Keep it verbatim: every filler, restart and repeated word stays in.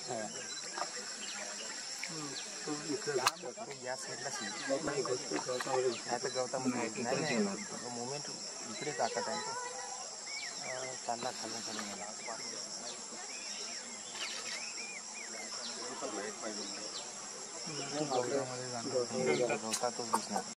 या साईडला आता गवतामध्ये नाही मुवमेंट इकडे ताकद आहे चालला खालून खालून गवतामध्ये जाणार गवतातच दिसणार.